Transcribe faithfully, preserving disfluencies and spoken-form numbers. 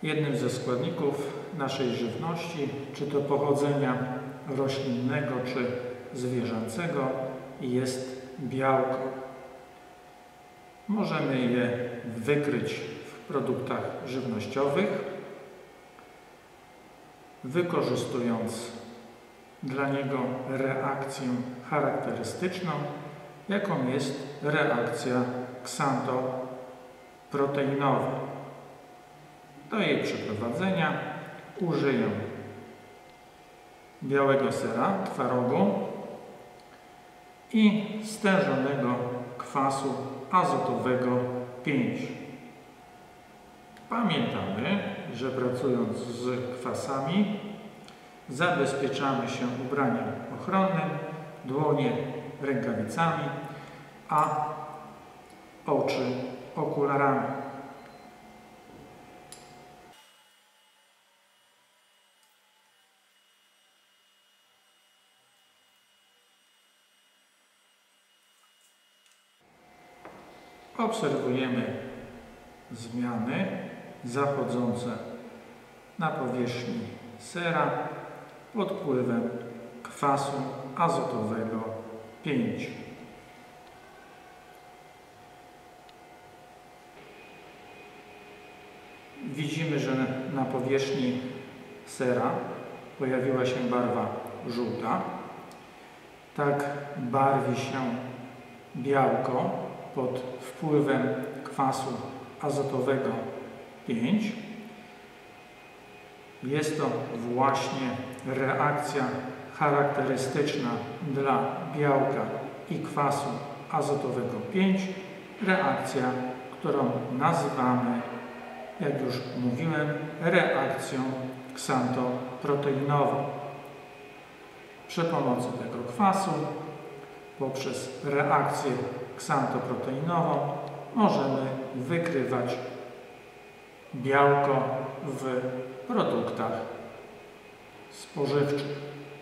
Jednym ze składników naszej żywności, czy to pochodzenia roślinnego, czy zwierzęcego, jest białko. Możemy je wykryć w produktach żywnościowych, wykorzystując dla niego reakcję charakterystyczną, jaką jest reakcja ksantoproteinowa. Do jej przeprowadzenia użyję białego sera, twarogu i stężonego kwasu azotowego pięć. Pamiętamy, że pracując z kwasami zabezpieczamy się ubraniem ochronnym, dłonie rękawicami, a oczy okularami. Obserwujemy zmiany zachodzące na powierzchni sera pod wpływem kwasu azotowego pięć. Widzimy, że na powierzchni sera pojawiła się barwa żółta. Tak barwi się białko pod wpływem kwasu azotowego pięć. Jest to właśnie reakcja charakterystyczna dla białka i kwasu azotowego pięć. Reakcja, którą nazywamy, jak już mówiłem, reakcją ksantoproteinową. Przy pomocy tego kwasu, poprzez reakcję ksantoproteinową, możemy wykrywać białko w produktach spożywczych.